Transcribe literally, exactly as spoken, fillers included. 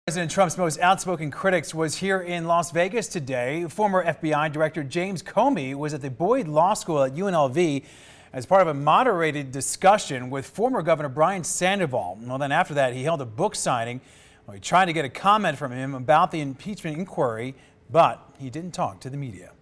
President Trump's most outspoken critics was here in Las Vegas today. Former F B I Director James Comey was at the Boyd Law School at U N L V as part of a moderated discussion with former Governor Brian Sandoval. Well, then after that, he held a book signing. Well, he tried to get a comment from him about the impeachment inquiry, but he didn't talk to the media.